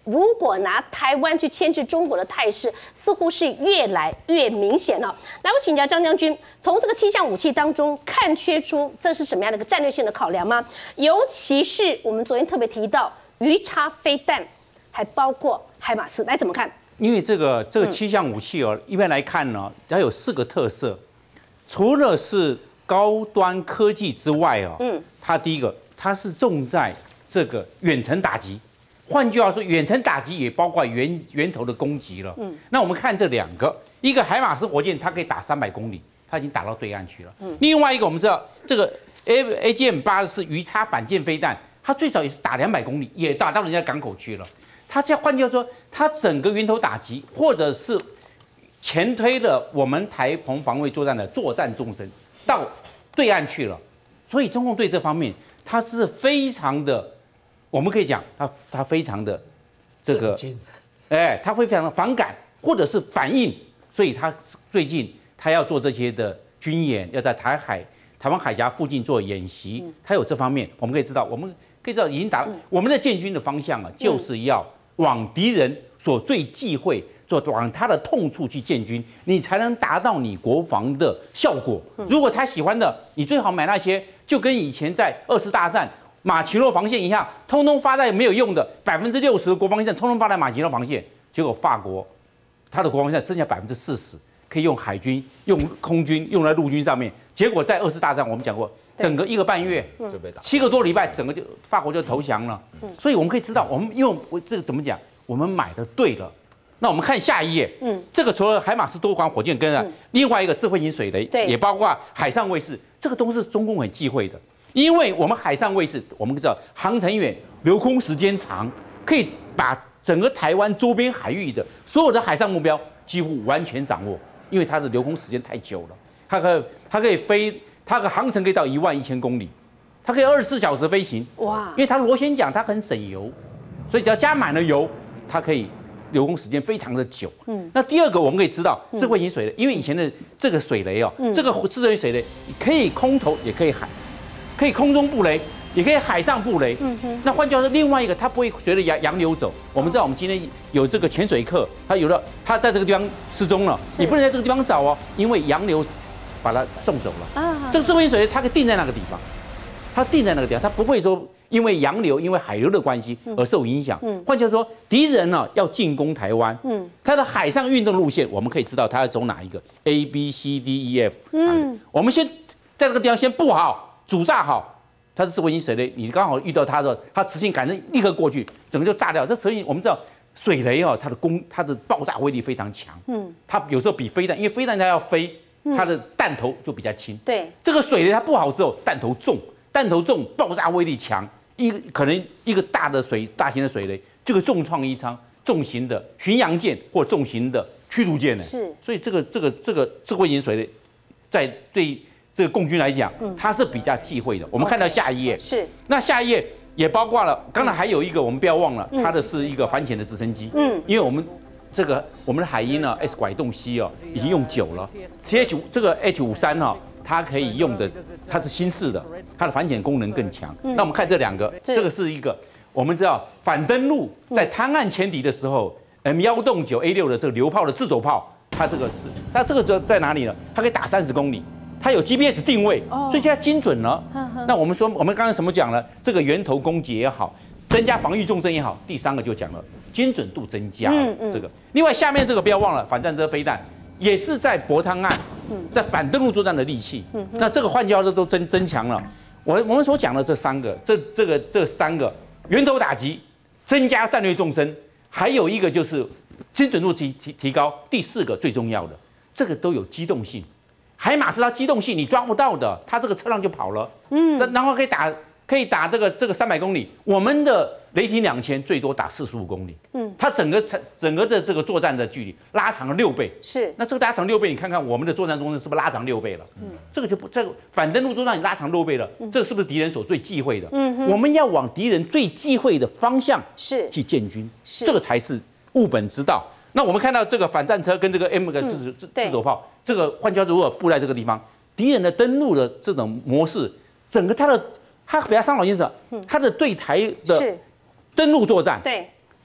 如果拿台湾去牵制中国的态势，似乎是越来越明显了。来，我请教张将军，从这个七项武器当中看缺出这是什么样的一个战略性的考量吗？尤其是我们昨天特别提到鱼叉飞弹，还包括海马斯，来怎么看？ 因为这个这个七项武器哦，一般来看呢，它有四个特色，除了是高端科技之外哦，嗯，它第一个它是重在这个远程打击。换句话说，远程打击也包括源源头的攻击了。嗯，那我们看这两个，一个海马斯火箭，它可以打三百公里，它已经打到对岸去了。嗯，另外一个我们知道，这个 A A G M 八是鱼叉反舰飞弹，它最少也是打两百公里，也打到人家港口去了。它这换句话说，它整个源头打击，或者是前推了我们台澎防卫作战的作战纵深到对岸去了。所以中共对这方面，它是非常的。我们可以讲，他他非常的这个，哎，他会非常的反感或者是反应，所以他最近他要做这些的军演，要在台海、台湾海峡附近做演习，他有这方面，我们可以知道，我们可以知道已经达我们的建军的方向啊，就是要往敌人所最忌讳、做往他的痛处去建军，你才能达到你国防的效果。如果他喜欢的，你最好买那些，就跟以前在二次大战。马奇诺防线一样，通通发在没有用的百分之六十的国防线，通通发在马奇诺防线。结果法国，它的国防线剩下百分之四十，可以用海军、用空军、用在陆军上面。结果在二次大战，我们讲过，整个一个半月就被打，七个多礼拜，整个就法国就投降了。所以我们可以知道，我们因为我这个怎么讲，我们买的对了。那我们看下一页，嗯，这个除了海马斯多管火箭跟啊，另外一个智慧型水雷，也包括海上卫士，这个都是中共很忌讳的。因为我们海上卫士，我们知道航程远、留空时间长，可以把整个台湾周边海域的所有的海上目标几乎完全掌握。因为它的留空时间太久了，它可以它可以飞，它的航程可以到一万一千公里，它可以二十四小时飞行。哇！因为它螺旋桨它很省油，所以只要加满了油，它可以留空时间非常的久。嗯。那第二个我们可以知道智慧型水雷，因为以前的这个水雷哦，这个智慧型水雷可以空投也可以海。可以空中布雷，也可以海上布雷。嗯哼。那换句话说，另外一个它不会随着洋洋流走。我们知道，我们今天有这个潜水课，他有了，他在这个地方失踪了，你不能在这个地方找哦，因为洋流把它送走了。啊。这个智慧型水雷它可以定在那个地方，它定在那个地方，它不会说因为洋流、因为海流的关系而受影响。嗯。换句话说，敌人呢要进攻台湾，嗯，它的海上运动路线，我们可以知道它要走哪一个 A B C D E F。嗯。我们先在这个地方先布好。主炸好，它是智慧型水雷，你刚好遇到它的时候，它磁性感应立刻过去，整个就炸掉。这所以我们知道水雷哦，它的攻它的爆炸威力非常强。嗯，它有时候比飞弹，因为飞弹它要飞，它的弹头就比较轻。对，这个水雷它布好之后，弹头重，弹头重，爆炸威力强，一可能一个大的水大型的水雷就可以重创一舱重型的巡洋舰或重型的驱逐舰呢。是，所以这个这个这个智慧型水雷在对。这个共军来讲，它是比较忌讳的。我们看到下一页，是那下一页也包括了，刚才还有一个我们不要忘了，它的是一个反潜的直升机。嗯，因为我们这个我们的海鹰呢 ，S 拐洞 C 哦，已经用久了。C H 这个 H 五三哈，它可以用的，它是新式的，它的反潜功能更强。那我们看这两个，这个是一个我们知道反登陆在滩岸潜敌的时候 ，M 幺洞九 A 六的这个榴炮的自走炮，它这个是它这个在在哪里呢？它可以打三十公里。它有 G P S 定位，所以现在精准了。那我们说，我们刚刚什么讲了？这个源头攻击也好，增加防御纵深也好，第三个就讲了精准度增加。嗯嗯。这个，另外下面这个不要忘了，反战车飞弹也是在泊滩岸，在反登陆作战的利器。嗯。那这个换句话说都增增强了。我我们所讲的这三个，这这个这三个源头打击，增加战略纵深，还有一个就是精准度提提提高。第四个最重要的，这个都有机动性。海马斯它机动性你抓不到的，它这个车浪就跑了，嗯，然后可以打可以打这个这个三百公里，我们的雷霆两千最多打四十五公里，嗯，它整个整个的这个作战的距离拉长了六倍，是，那这个拉长六倍，你看看我们的作战中心是不是拉长六倍了？嗯，这个就不这个反登陆作战你拉长六倍了，这个是不是敌人所最忌讳的？嗯，我们要往敌人最忌讳的方向是去建军，是，这个才是务本之道。那我们看到这个反战车跟这个 M 的自自自走炮，这个换句话说，如果布在这个地方，敌人的登陆的这种模式，整个它的它比较伤脑筋是，它的对台的登陆作战，对，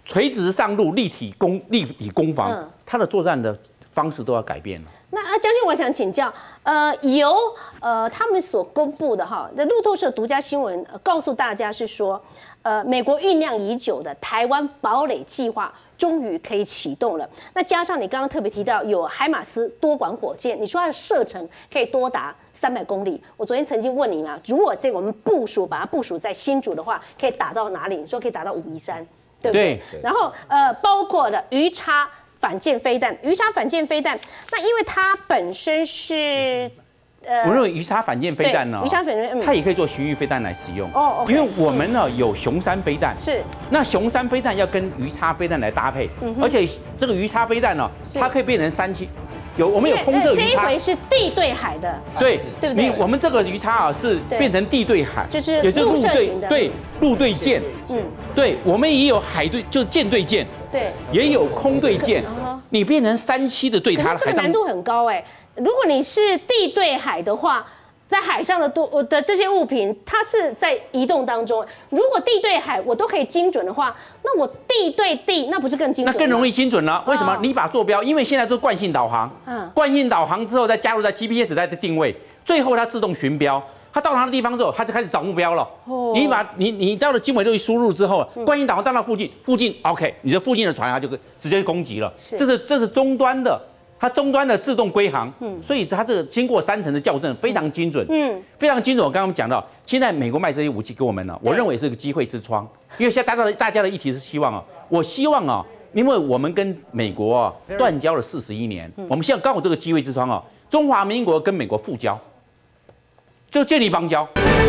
垂直上路、立体攻、立体攻防， 嗯它的作战的方式都要改变了。 那啊，将军，我想请教，呃，由呃他们所公布的哈，那路透社独家新闻、呃、告诉大家是说，呃，美国酝酿已久的台湾堡垒计划终于可以启动了。那加上你刚刚特别提到有海马斯多管火箭，你说它的射程可以多达三百公里。我昨天曾经问您啊，如果这个我们部署把它部署在新竹的话，可以打到哪里？你说可以打到武夷山，对不对？对。然后呃，包括了鱼叉反舰飞弹，鱼叉反舰飞弹，那因为它本身是，呃， 我认为鱼叉反舰飞弹呢， 鱼叉反舰，嗯， 它也可以做巡弋飞弹来使用。 哦， 因为我们呢有雄三飞弹， 是， 那雄三飞弹要跟鱼叉飞弹来搭配， 嗯而且这个鱼叉飞弹呢，它可以变成三七，有我们有空射鱼叉， 这一回是地对海的， 对， 对不对？ 你我们这个鱼叉啊是变成地对海， 就是也就是陆对对陆对舰， 嗯， 对，我们也有海对，就是舰对舰。 对， 也有空对舰，你变成三七的对它， 可是这个难度很高哎。如果你是地对海的话，在海上的多的这些物品，它是在移动当中。如果地对海我都可以精准的话，那我地对地，那不是更精准？ 那更容易精准了。为什么？你把坐标，因为现在都是惯性导航，嗯，惯性导航之后再加入在 G P S 在的定位，最后它自动寻标。它到达的地方之后，它就开始找目标了。哦，你把你你到了经纬度一输入之后，惯性导航到那附近，附近 OK， 你的附近的船它就直接攻击了。是，这是这是终端的，它终端的自动归航。嗯，所以它这个经过三层的校正，非常精准。嗯，非常精准。我刚刚讲到，现在美国卖这些武器给我们呢，我认为是个机会之窗。因为现在大家的大家的议题是希望啊，我希望啊，因为我们跟美国啊断交了四十一年，我们现在刚好这个机会之窗啊，中华民国跟美国复交。就建立邦交。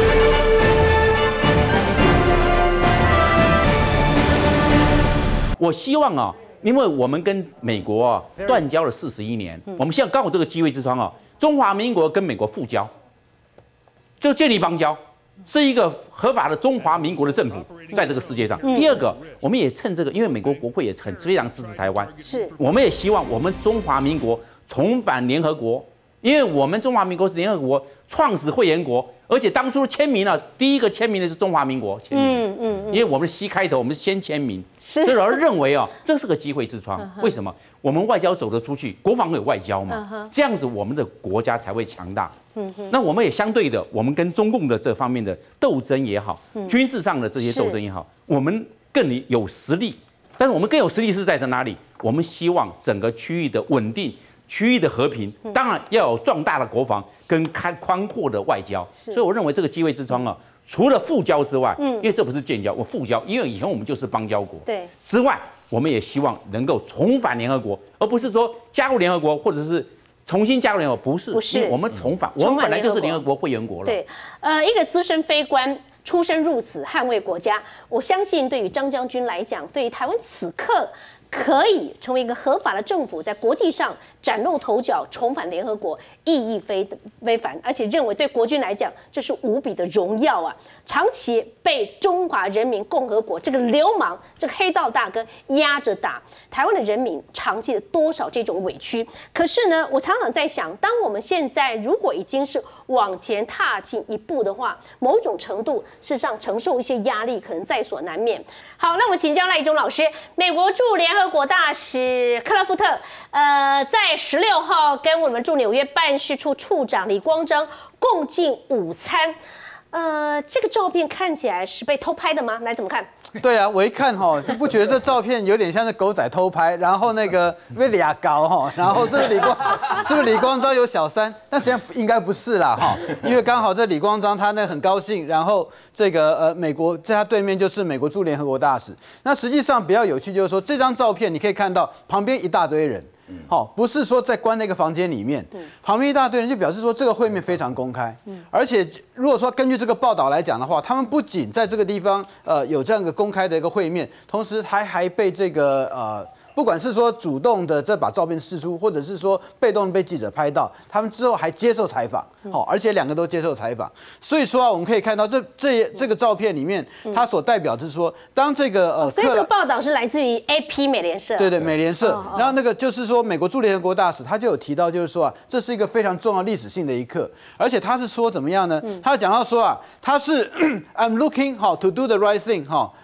我希望啊，因为我们跟美国啊断交了四十一年，我们现在刚好这个机会之窗啊，中华民国跟美国复交，就建立邦交，是一个合法的中华民国的政府在这个世界上。第二个，我们也趁这个，因为美国国会也很非常支持台湾，是，我们也希望我们中华民国重返联合国。因为我们中华民国是联合国创始会员国，而且当初签名了，第一个签名的是中华民国签名，嗯嗯，因为我们是 C 开头，我们是先签名，是，所以我认为啊，这是个机会之窗。为什么？我们外交走得出去，国防会有外交嘛，这样子我们的国家才会强大。嗯哼，那我们也相对的，我们跟中共的这方面的斗争也好，军事上的这些斗争也好，我们更有实力。但是我们更有实力是在哪里？我们希望整个区域的稳定。区域的和平，当然要有壮大的国防跟开宽阔的外交，所以我认为这个机会之窗啊，除了复交之外，嗯，因为这不是建交，我复交，因为以后我们就是邦交国，对，之外，我们也希望能够重返联合国，而不是说加入联合国或者是重新加入联合国，不是，不是，我们重返，我们本来就是联合国会员国了。 对，呃，一个资深飞官出生入死，捍卫国家，我相信对于张将军来讲，对于台湾此刻。可以成为一个合法的政府，在国际上崭露头角，重返联合国，意义非非凡，而且认为对国军来讲，这是无比的荣耀啊！长期被中华人民共和国这个流氓、这个黑道大哥压着打，台湾的人民长期的多少这种委屈。可是呢，我常常在想，当我们现在如果已经是往前踏进一步的话，某种程度事实上承受一些压力，可能在所难免。好，那我们请教赖一中老师，美国驻联合国大使克拉夫特，呃，在十六号跟我们驻纽约办事处处长李光章共进午餐。呃，这个照片看起来是被偷拍的吗？来，怎么看？ 对啊，我一看哈，就不觉得这照片有点像是狗仔偷拍，然后那个被俩搞哈，然后这个李光是不是李光章有小三？但实际上应该不是啦哈，因为刚好这李光章他那很高兴，然后这个呃美国在他对面就是美国驻联合国大使。那实际上比较有趣就是说，这张照片你可以看到旁边一大堆人。好，不是说在关那个房间里面，旁边一大堆人就表示说这个会面非常公开，而且如果说根据这个报道来讲的话，他们不仅在这个地方呃有这样一个公开的一个会面，同时还还被这个呃。不管是说主动的这把照片释出，或者是说被动被记者拍到，他们之后还接受采访，好，而且两个都接受采访。所以说啊，我们可以看到这这这个照片里面，它所代表就是说，当这个呃， 所以这个报道是来自于 A P 美联社， 对对，美联社。然后那个就是说，美国驻联合国大使他就有提到，就是说啊，这是一个非常重要历史性的一刻，而且他是说怎么样呢？他讲到说啊，他是 I'm looking 好 to do the right thing 哈。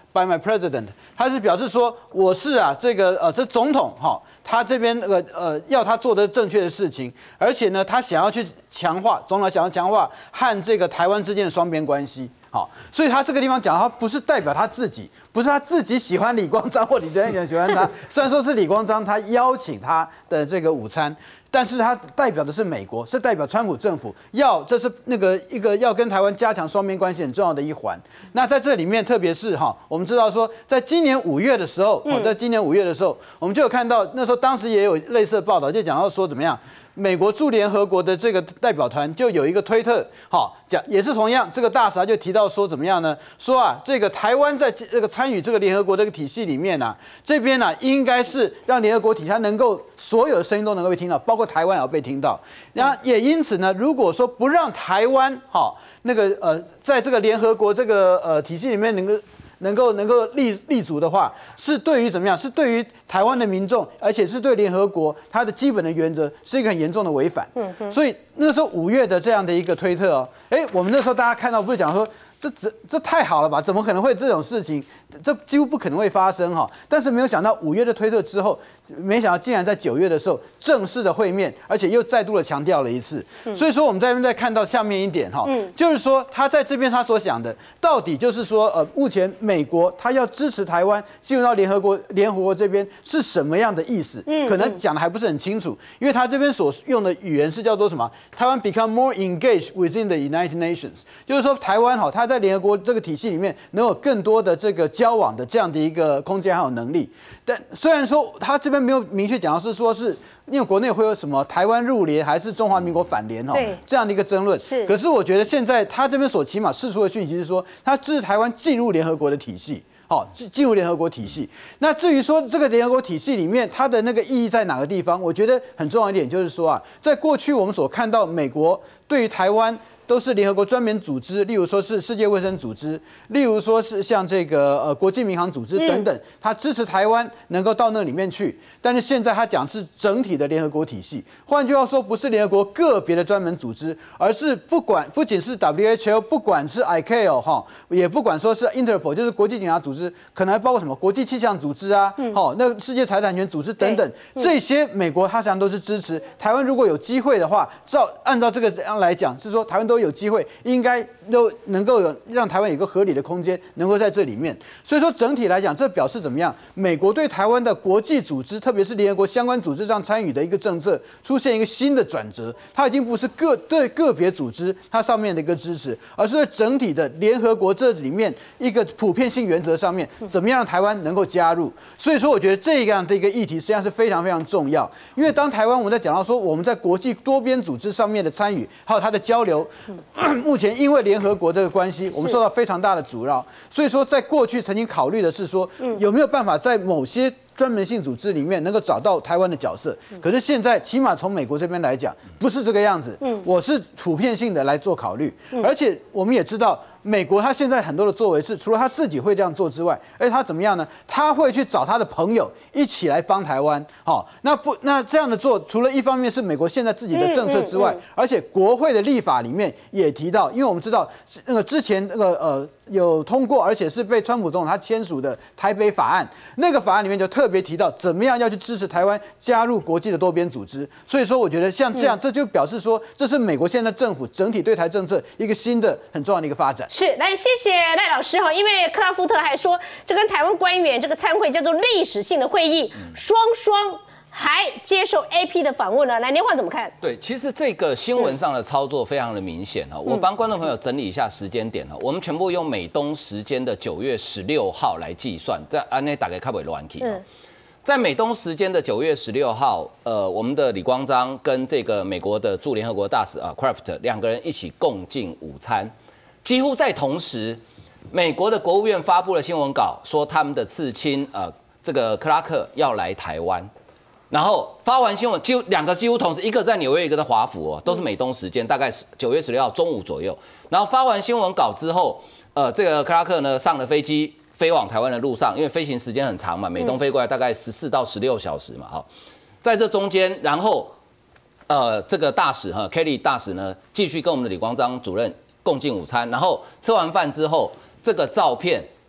by my president， 他是表示说我是啊这个呃这总统哈，他这边那个呃要他做的正确的事情，而且呢他想要去强化总统想要强化和这个台湾之间的双边关系。好，所以他这个地方讲，他不是代表他自己，不是他自己喜欢李光章或李正彦喜欢他。虽然说是李光章他邀请他的这个午餐，但是他代表的是美国，是代表川普政府要，这是那个一个要跟台湾加强双边关系很重要的一环。那在这里面，特别是哈，我们知道说，在今年五月的时候，哦，在今年五月的时候，我们就有看到那时候当时也有类似的报道，就讲到说怎么样。美国驻联合国的这个代表团就有一个推特，好讲也是同样，这个大使他就提到说怎么样呢？说啊，这个台湾在这个参与这个联合国这个体系里面啊，这边呢、啊、应该是让联合国体系能够所有的声音都能够被听到，包括台湾也要被听到。然后也因此呢，如果说不让台湾好那个呃在这个联合国这个呃体系里面能够。能够能够立立足的话，是对于怎么样？是对于台湾的民众，而且是对联合国它的基本的原则是一个很严重的违反。嗯嗯。所以那时候五月的这样的一个推特哦，哎，我们那时候大家看到不是讲说这这这太好了吧？怎么可能会这种事情？这几乎不可能会发生哈。但是没有想到五月的推特之后，没想到竟然在九月的时候正式的会面，而且又再度的强调了一次。嗯、所以说我们在这边再看到下面一点哈，嗯、就是说他在这边他所想的，到底就是说呃，目前美国他要支持台湾进入到联合国联合国这边是什么样的意思？嗯、可能讲的还不是很清楚，因为他这边所用的语言是叫做什么？台湾 become more engaged within the United Nations， 就是说台湾哈，它在联合国这个体系里面能有更多的这个交往的这样的一个空间还有能力。但虽然说他这边没有明确讲到是说是因为国内会有什么台湾入联还是中华民国反联哈这样的一个争论。是。可是我觉得现在他这边所起码释出的讯息是说，他支持台湾进入联合国的体系。好，进进入联合国体系。那至于说这个联合国体系里面它的那个意义在哪个地方，我觉得很重要一点就是说啊，在过去我们所看到美国对于台湾。都是联合国专门组织，例如说是世界卫生组织，例如说是像这个呃国际民航组织等等，他支持台湾能够到那里面去。但是现在他讲是整体的联合国体系，换句话说，不是联合国个别的专门组织，而是不管不仅是 W H O， 不管是 I C A O 哈，也不管说是 Interpol， 就是国际警察组织，可能还包括什么国际气象组织啊，好、嗯，那世界财产权组织等等，嗯、这些美国他实际上都是支持台湾。如果有机会的话，照按照这个样来讲，是说台湾都有机会，应该都能够有让台湾有一个合理的空间，能够在这里面。所以说整体来讲，这表示怎么样？美国对台湾的国际组织，特别是联合国相关组织上参与的一个政策，出现一个新的转折。它已经不是个对个别组织它上面的一个支持，而是对整体的联合国这里面一个普遍性原则上面，怎么样让台湾能够加入？所以说，我觉得这样的一个议题实际上是非常非常重要。因为当台湾我们在讲到说我们在国际多边组织上面的参与，还有它的交流。目前因为联合国这个关系，我们受到非常大的阻挠，所以说在过去曾经考虑的是说，有没有办法在某些专门性组织里面能够找到台湾的角色。可是现在起码从美国这边来讲，不是这个样子。我是普遍性的来做考虑，而且我们也知道。美国他现在很多的作为是，除了他自己会这样做之外，而且他怎么样呢？他会去找他的朋友一起来帮台湾。好、哦，那不那这样的做，除了一方面是美国现在自己的政策之外，嗯嗯嗯、而且国会的立法里面也提到，因为我们知道那个之前那个呃。有通过，而且是被川普总统他签署的台北法案，那个法案里面就特别提到怎么样要去支持台湾加入国际的多边组织。所以说，我觉得像这样，这就表示说，这是美国现在政府整体对台政策一个新的很重要的一个发展。 是，来谢谢赖老师哈，因为克拉夫特还说，这跟台湾官员这个参会叫做历史性的会议，双双。还接受 A P 的访问呢？来，年华怎么看？ 对，其实这个新闻上的操作非常的明显哈。我帮观众朋友整理一下时间点哈，我们全部用美东时间的九月十六号来计算，在安内打给开尾乱起。在美东时间的九月十六号，呃，我们的李光章跟这个美国的驻联合国大使啊 Kraft 两个人一起共进午餐，几乎在同时，美国的国务院发布了新闻稿，说他们的次亲呃这个克拉克要来台湾。然后发完新闻，几乎两个几乎同时，一个在纽约，一个在华府哦，都是美东时间，大概九月十六号中午左右。然后发完新闻稿之后，呃，这个克拉克呢上了飞机，飞往台湾的路上，因为飞行时间很长嘛，美东飞过来大概十四到十六小时嘛，哈，在这中间，然后呃，这个大使哈 Kelly 大使呢，继续跟我们的李光章主任共进午餐，然后吃完饭之后，这个照片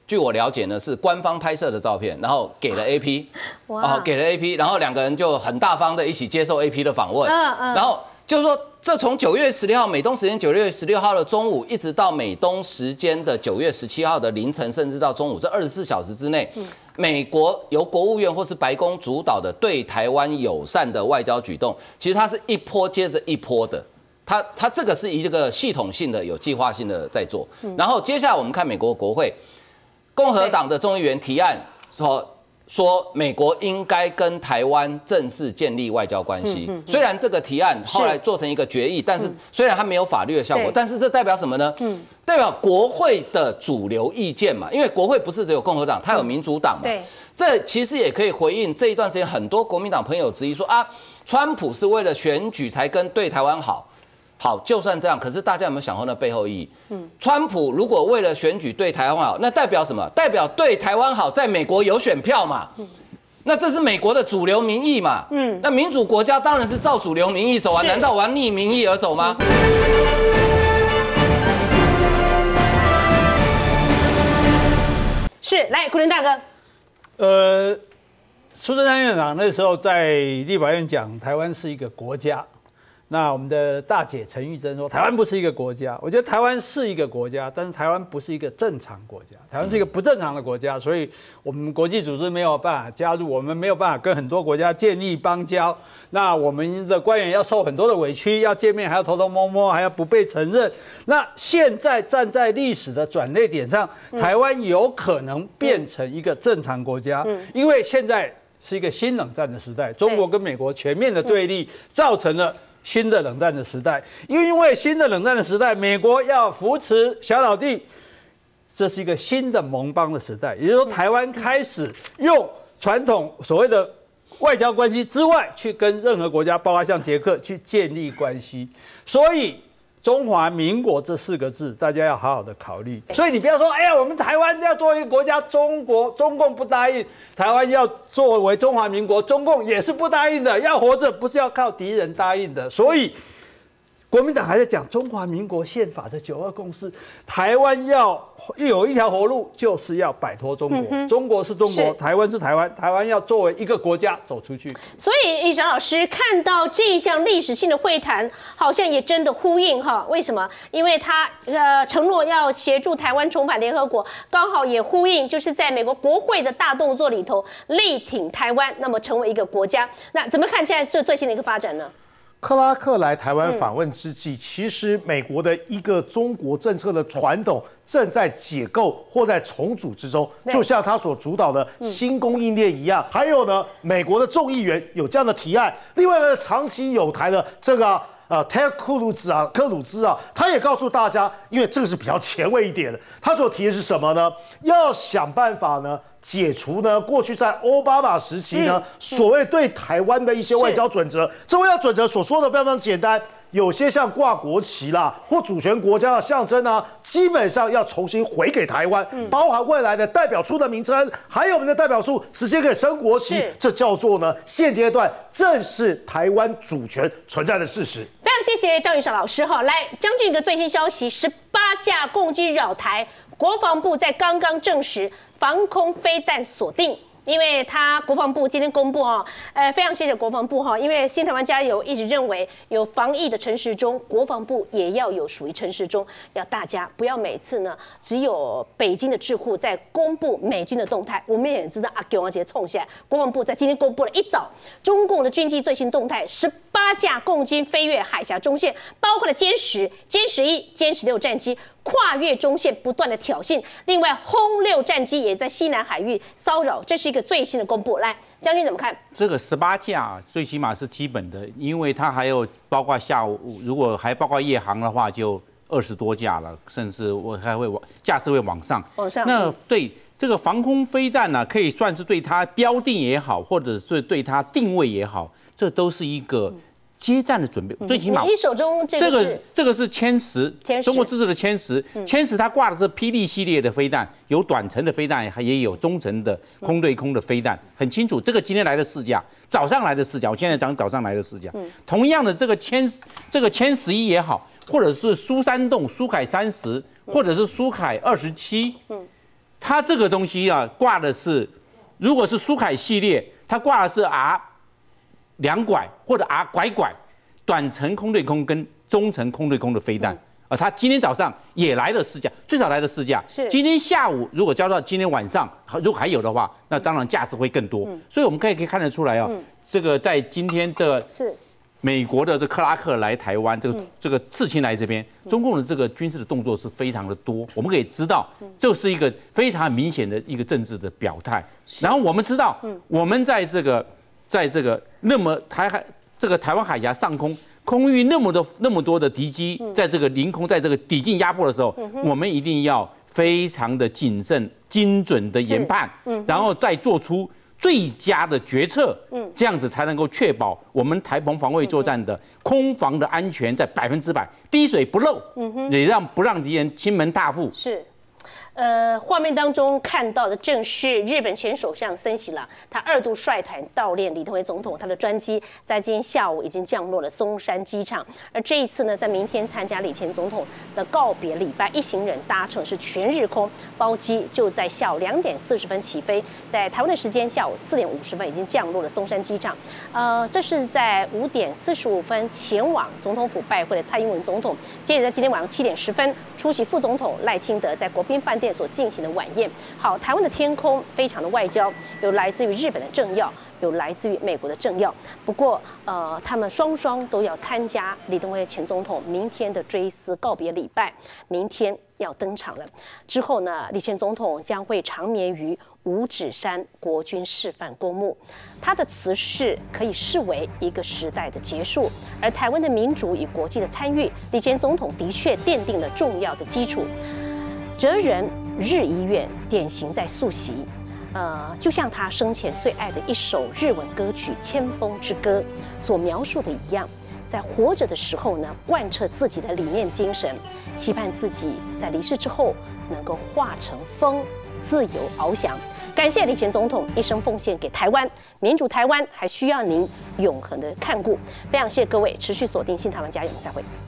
据我了解呢，是官方拍摄的照片，然后给了 A P， 哦，给了 A P， 然后两个人就很大方的一起接受 A P 的访问，嗯嗯，然后就是说，这从九月十六号美东时间九月十六号的中午，一直到美东时间的九月十七号的凌晨，甚至到中午这二十四小时之内，嗯、美国由国务院或是白宫主导的对台湾友善的外交举动，其实它是一波接着一波的。它它这个是一个系统性的、有计划性的在做。嗯、然后接下来我们看美国国会。共和党的众议员提案说，说美国应该跟台湾正式建立外交关系。嗯嗯嗯、虽然这个提案后来做成一个决议，但是虽然它没有法律的效果，嗯、但是这代表什么呢？嗯、代表国会的主流意见嘛，因为国会不是只有共和党，它有民主党嘛。对，这其实也可以回应这一段时间很多国民党朋友质疑说啊，川普是为了选举才跟对台湾好。好，就算这样，可是大家有没有想过那背后意义？嗯，川普如果为了选举对台湾好，那代表什么？代表对台湾好，在美国有选票嘛？嗯，那这是美国的主流民意嘛？嗯，那民主国家当然是照主流民意走啊，难道我要逆民意而走吗？ 是，来，古林大哥， 呃，苏贞昌院长那时候在立法院讲，台湾是一个国家。那我们的大姐陈玉珍说，台湾不是一个国家。我觉得台湾是一个国家，但是台湾不是一个正常国家，台湾是一个不正常的国家，所以我们国际组织没有办法加入，我们没有办法跟很多国家建立邦交。那我们的官员要受很多的委屈，要见面还要偷偷摸摸，还要不被承认。那现在站在历史的转捩点上，台湾有可能变成一个正常国家，因为现在是一个新冷战的时代，中国跟美国全面的对立，造成了新的冷战的时代。因为新的冷战的时代，美国要扶持小老弟，这是一个新的盟邦的时代。也就是说，台湾开始用传统所谓的外交关系之外，去跟任何国家，包括像捷克，去建立关系。所以中华民国这四个字，大家要好好的考虑。所以你不要说，哎呀，我们台湾要作为一个国家，中国中共不答应，台湾要作为中华民国，中共也是不答应的。要活着不是要靠敌人答应的。所以国民党还在讲中华民国宪法的九二共识，台湾要有一条活路，就是要摆脱中国。嗯、中国是中国，台湾是台湾，台湾要作为一个国家走出去。 所以易翔老师看到这一项历史性的会谈，好像也真的呼应哈。为什么？因为他呃承诺要协助台湾重返联合国，刚好也呼应，就是在美国国会的大动作里头力挺台湾，那么成为一个国家。那怎么看现在这最新的一个发展呢？ 克拉克来台湾访问之际，嗯、其实美国的一个中国政策的传统正在解构或在重组之中，就像他所主导的新供应链一样。嗯、还有呢，美国的众议员有这样的提案。另外呢，长期有台的这个呃泰克鲁兹啊，克鲁兹啊，他也告诉大家，因为这个是比较前卫一点的，他所提的是什么呢？要想办法呢。解除呢，过去在奥巴马时期呢，嗯、所谓对台湾的一些外交准则，这外交准则所说的非常非常简单，有些像挂国旗啦或主权国家的象征啊，基本上要重新回给台湾，嗯、包含未来的代表处的名称，还有我们的代表处直接可以升国旗，这叫做呢现阶段正是台湾主权存在的事实。 非常谢谢张宇翔老师哈，来将军一个最新消息，十八架共机扰台。国防部在刚刚证实防空飞弹锁定，因为他国防部今天公布哈，呃，非常谢谢国防部哈，因为新台湾加油一直认为有防疫的陈时中，国防部也要有属于陈时中，要大家不要每次呢只有北京的智库在公布美军的动态，我们也知道阿强王杰冲下来，国防部在今天公布了一早中共的军机最新动态，十八架共机飞越海峡中线，包括了歼十、歼十一、歼十六战机。跨越中线不断的挑衅，另外轰六战机也在西南海域骚扰，这是一个最新的公布。来，将军怎么看？ 这个十八架最起码是基本的，因为它还有包括下午，如果还包括夜航的话，就二十多架了，甚至我还会往架势会往上。 往上。 那对这个防空飞弹呢、啊，可以算是对它标定也好，或者是对它定位也好，这都是一个。接战的准备，最起码你手中这个是这个是歼十，中国自制的歼十，歼十它挂的是霹雳系列的飞弹，有短程的飞弹，也有中程的空对空的飞弹，很清楚。这个今天来的四架，早上来的四架，我现在讲早上来的四架。同样的，这个歼这个歼十一也好，或者是苏三洞、苏凯三十，或者是苏凯二十七， 它这个东西啊，挂的是，如果是苏凯系列，它挂的是 R 两拐或者 R 拐拐，短程空对空跟中程空对空的飞弹。嗯啊，他今天早上也来了试驾，最少来了试驾。 是， 今天下午如果交到今天晚上，如果还有的话，那当然价值会更多。嗯、所以我们可以可以看得出来哦，嗯、这个在今天这是美国的这克拉克来台湾，这个、嗯、这个刺青来这边，中共的这个军事的动作是非常的多。我们可以知道，这是一个非常明显的一个政治的表态。然后我们知道，嗯、我们在这个在这个那么台海这个台湾海峡上空。空域那么多那么多的敌机，在这个凌空，在这个抵近压迫的时候，嗯、我们一定要非常的谨慎、精准的研判，嗯、然后再做出最佳的决策，嗯、这样子才能够确保我们台澎防卫作战的空防的安全在百分之百，滴水不漏，嗯、也让不让敌人亲门踏户。 是。呃，画面当中看到的正是日本前首相森喜朗，他二度率团悼念李登辉总统，他的专机在今天下午已经降落了松山机场，而这一次呢，在明天参加李前总统的告别礼拜，一行人搭乘是全日空包机，就在下午两点四十分起飞，在台湾的时间下午四点五十分已经降落了松山机场。呃，这是在五点四十五分前往总统府拜会的蔡英文总统，接着在今天晚上七点十分出席副总统赖清德在国宾饭店所进行的晚宴。好，台湾的天空非常的外交，有来自于日本的政要，有来自于美国的政要。不过，呃，他们双双都要参加李登辉前总统明天的追思告别礼拜，明天要登场了。之后呢，李前总统将会长眠于五指山国军示范公墓，他的辞世可以视为一个时代的结束，而台湾的民主与国际的参与，李前总统的确奠定了重要的基础。哲人日医院典型在溯习，呃，就像他生前最爱的一首日文歌曲《千风之歌》所描述的一样，在活着的时候呢，贯彻自己的理念精神，期盼自己在离世之后能够化成风，自由翱翔。感谢李前总统一生奉献给台湾，民主台湾还需要您永恒的看顾。非常谢谢各位持续锁定新台湾家园，再会。